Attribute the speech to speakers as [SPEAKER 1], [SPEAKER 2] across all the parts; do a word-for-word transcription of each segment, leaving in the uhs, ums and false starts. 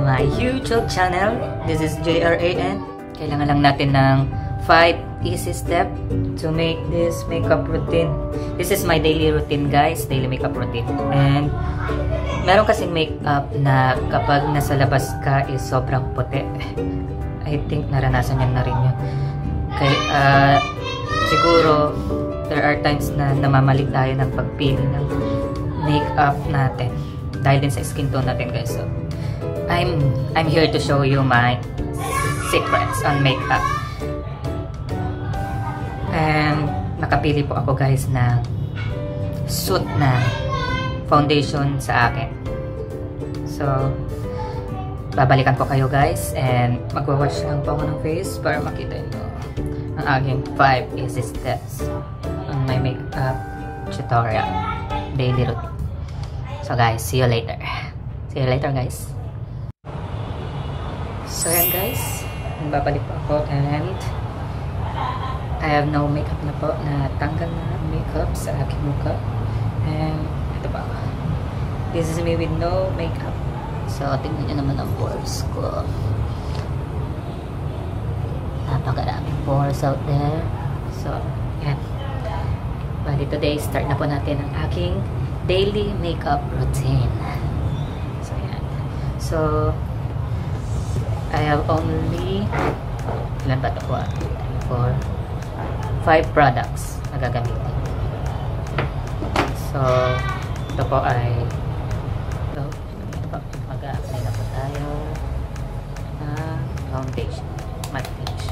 [SPEAKER 1] my YouTube channel. This is J R A N. Kailangan lang natin ng five easy steps to make this makeup routine. This is my daily routine, guys. Daily makeup routine. And meron kasing makeup na kapag nasa labas ka is sobrang puti. I think naranasan niyo na rin yun. Kaya, uh, siguro, there are times na namamali tayo ng pagpili ng makeup natin. Dahil din sa skin tone natin, guys. So, I'm, I'm here to show you my secrets on makeup. And, nakapili po ako, guys, na suit na foundation sa akin. So, babalikan ko kayo, guys. And, magwawash lang po ako ng face para makita nyo ang aking five easy steps on my makeup tutorial. Daily routine. So guys, see you later. See you later, guys. So yan, guys. Babalik po ako and I have no makeup na po. Natanggal na makeup sa aking mukha. And ito pa. This is me with no makeup. So tingnan nyo naman ang pores ko. Napakaraming pores out there. So yan. Bali today, start na po natin ang aking daily makeup routine. So, yan. So, I have only ilan ba ito po? three, four, five products na gagamitin. So, ito po ay ito, ito po, mag-a-apply na po tayo na foundation, matte finish.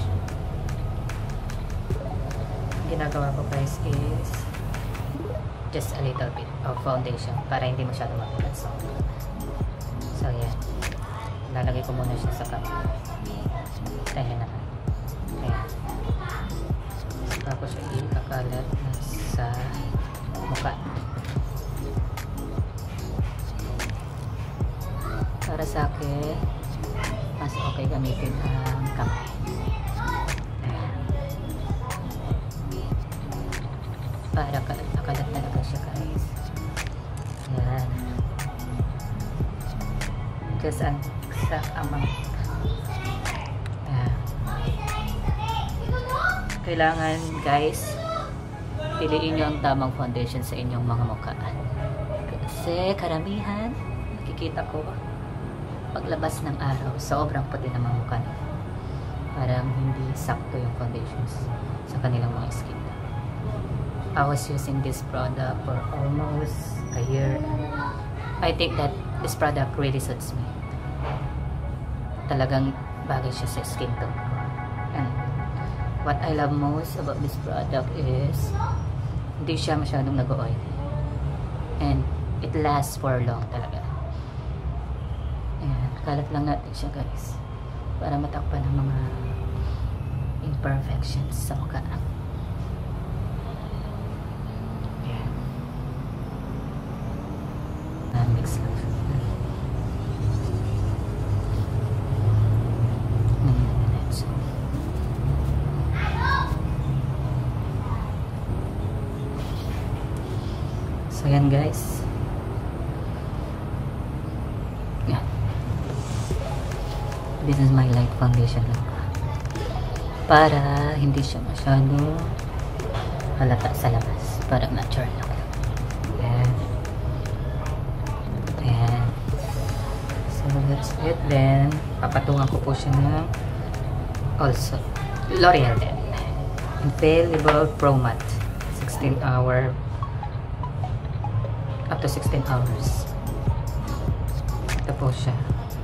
[SPEAKER 1] Ang ginagawa ko, guys, is just a little bit of foundation para hindi masyado magulat. So, so yan. Lalagay ko muna siya sa cup. Ayan na. Ayan. Tapos siya ikakalat na sa mukha. Para sa akin, mas okay gamitin ang kamay. Para kalat talaga siya, guys. Ayan. Just ang sa amang. Ayan. Kailangan, guys, piliin nyo ang tamang foundation sa inyong mga mukha. Kasi karamihan, nakikita ko, paglabas ng araw, sobrang puti ng mga mukha nila. Parang hindi sakto yung foundations sa kanilang mga skin. I was using this product for almost a year. I think that this product really suits me. Talagang bagay siya sa skin tone ko. And what I love most about this product is hindi siya masyadong nag-oil. And it lasts for long talaga. Ayan, kalat lang natin siya, guys. Para matakpan ang mga imperfections sa mukha. Mix lang siya. So yan, guys. Yan. This is my light foundation lang. Para hindi siya masyado halata sa labas. Parang natural lang. Yan. Ayan. So, that's it. Then, papatungan ko po siya ng also, L'Oreal din. Infallible Pro Matte. sixteen hour up to sixteen hours. Ito po siya.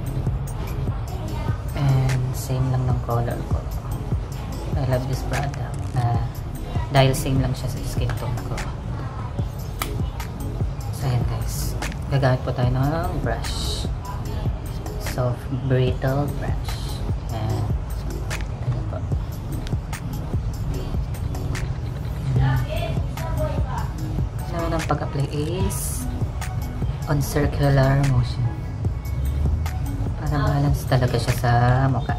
[SPEAKER 1] And, same lang ng color ko. I love this product. Na, dahil same lang siya sa skin tone ko. So, ayan, guys. Gagamit po tayo ng brush. Soft, brittle brush. Ayan. Ayan po. Naman ang pag-apply is on circular motion. Para balance talaga siya sa mukha.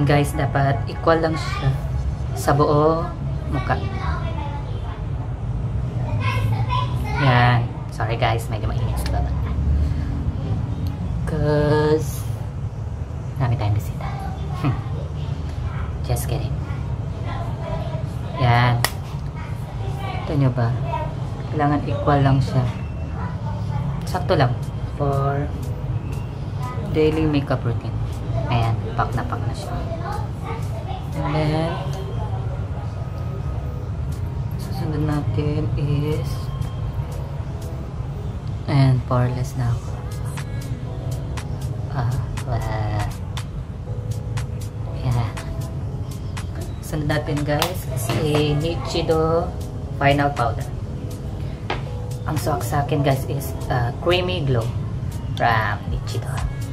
[SPEAKER 1] natin guys, dapat equal lang siya sa buo mukha. Yan. Sorry guys, medyo mainit sa baba. Cause marami tayong bisita. Just kidding. Yan. Ito nyo ba? Kailangan equal lang siya. Sakto lang for daily makeup routine. Ayan, pack na pack na siya. And then susunod natin is, and poreless na ako. Ah, wow. Ayan. Sunod natin guys si Nichido Final Powder. Ang swak sa akin guys is uh, Creamy Glow from Nichido.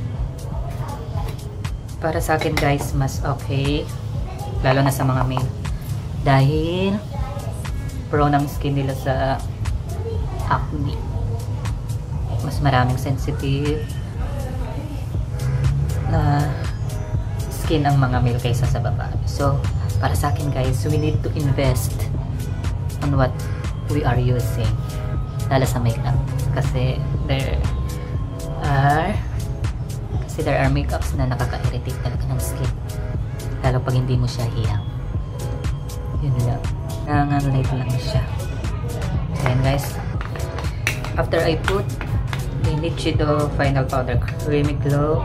[SPEAKER 1] Para sa akin guys, mas okay, lalo na sa mga male, dahil pro ng skin nila sa acne. Mas maraming sensitive na skin ang mga male kaysa sa babae. So para sa akin guys, we need to invest on what we are using, lalo sa makeup, kasi there are kasi there are makeups na nakaka-irritate talaga ng skin, lalo pag hindi mo siya hiyang. Yun lang, nanganlight lang siya. Ayan guys, after I put the Nichido Final Powder Creamy Glow,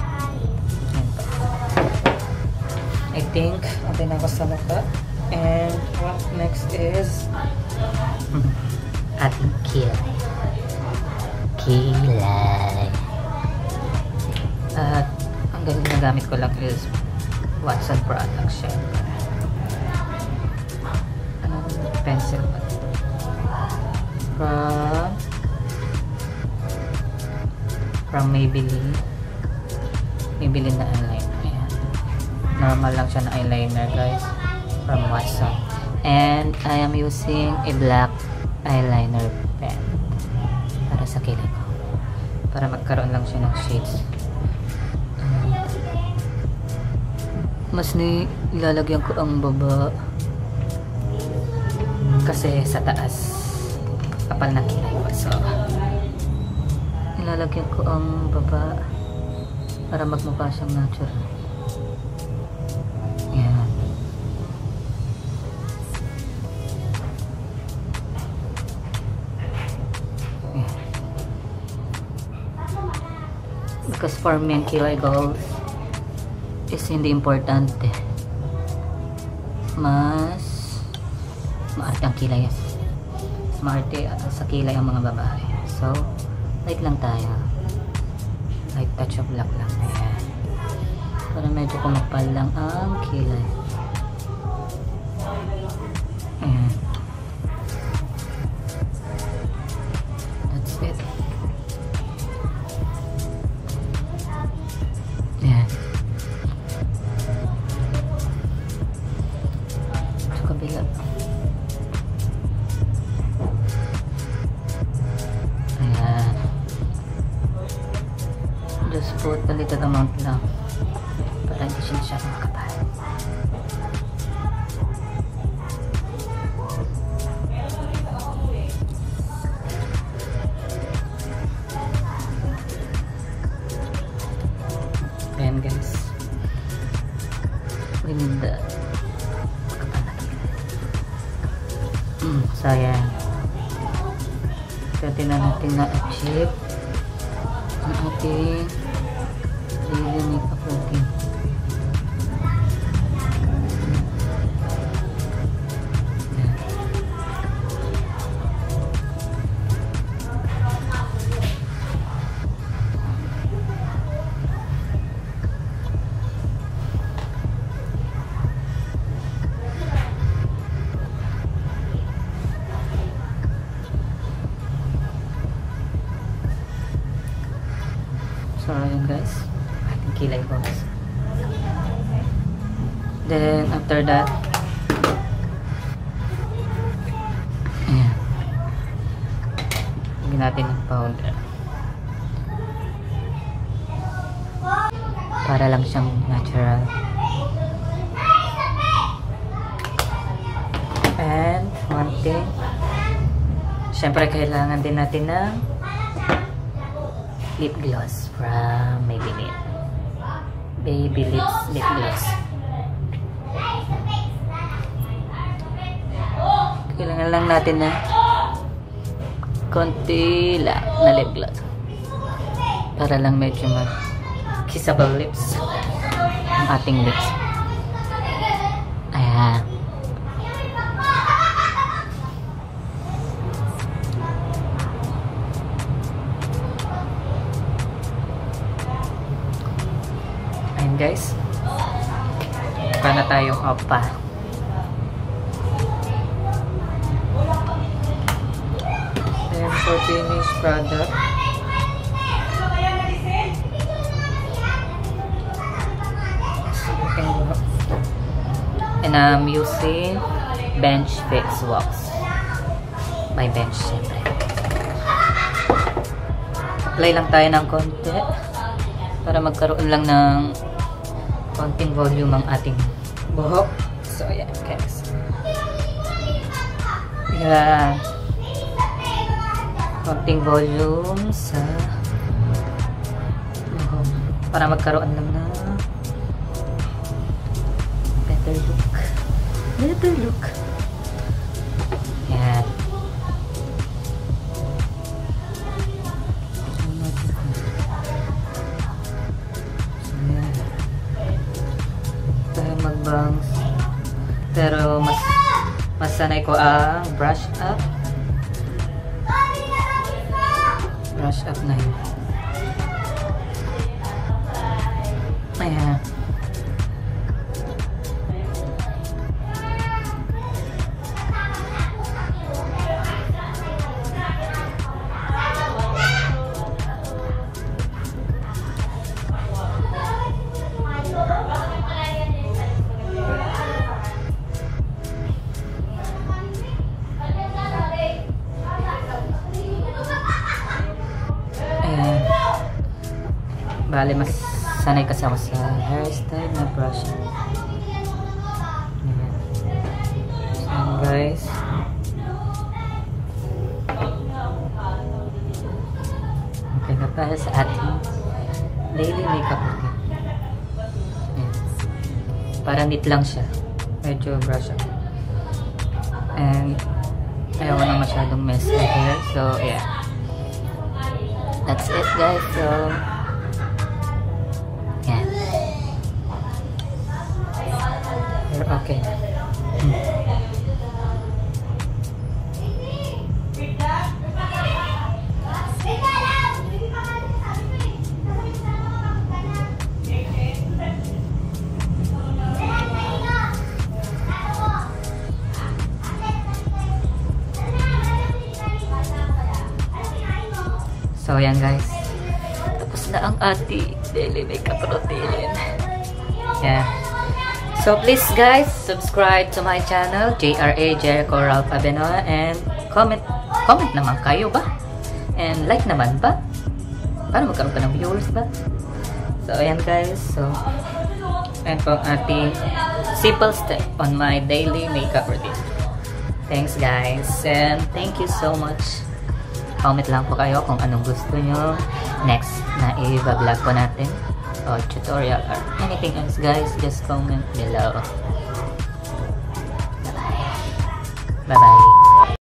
[SPEAKER 1] I think okay na ako sa mukha. And what next is ating kilay. Kilay. At ang ginagamit ko lang is Watson product siya. Anong pencil ba? From from Maybelline. Maybelline na eyeliner. Ayan. Normal lang siya na eyeliner guys. From Watson. And I am using a black eyeliner pen para sa kilay ko. Para magkaroon lang siya ng shades. Mas nilalagyan ko ang baba kasi sa taas kapal na kilay ko. So nilalagyan ko ang baba para magmukha siyang natural. Yan. Yan. Because for me ang kilay goals is hindi importante. Mas maarte ang kilay. Mas maarte sa kilay ang mga babae. So, light lang tayo. Light touch of black lang. Ayan. Para medyo kumapal lang ang kilay. Ayan. That's it. Ayan. Kabila. Ayan. Just put a little amount lang para hindi siya siya makapal. Ayan guys. We need the so ayan, pwede na natin na-achieve ang ating daily makeup routine. So ayan guys, ating kilay ko. Then after that, ayan, lagyan natin ng powder para lang siyang natural. coating. Siyempre, kailangan din natin ng lip gloss from Maybelline. Baby Lips lip gloss. Kailangan lang natin na konti lang na lip gloss. Para lang medyo mag-kissable lips ang ating lips. Ayan. Ayan guys. Para tayong opa. And for finished product, and I'm using Bench Fix Wax. My bench, syempre. Apply lang tayo ng konti para magkaroon lang ng konting volume ang ating buhok. So, ayan guys. Yeah. Konting volume sa buhok para magkaroon lang ng better look. Better look. Yan. Yan. Tayo mag-bangs. Pero mas mas sanay ko ang brush up. Brush up na yun. Ayan. Bale, mas sanay kasi ako sa hairstyle na brush. Ayan. So guys, okay na tayo sa ating daily makeup routine. Ayan. Para neat lang siya. Medyo brush up. And ayaw ko na masyadong mess my hair. So yeah, that's it guys. So okay. Hmm. So yan guys, tapos na ang ating daily makeup routine. Yeah. So please guys, subscribe to my channel, J R A Jericho Ralph Abenoa, and comment, comment naman kayo ba? And like naman ba? Para magkaroon ka ng viewers ba? So ayan guys, so ayan po ang ating simple step on my daily makeup routine. Thanks guys, and thank you so much. Comment lang po kayo kung anong gusto nyo next na i-vlog po natin. Or tutorial or anything else guys, just comment below. Bye bye. Bye bye.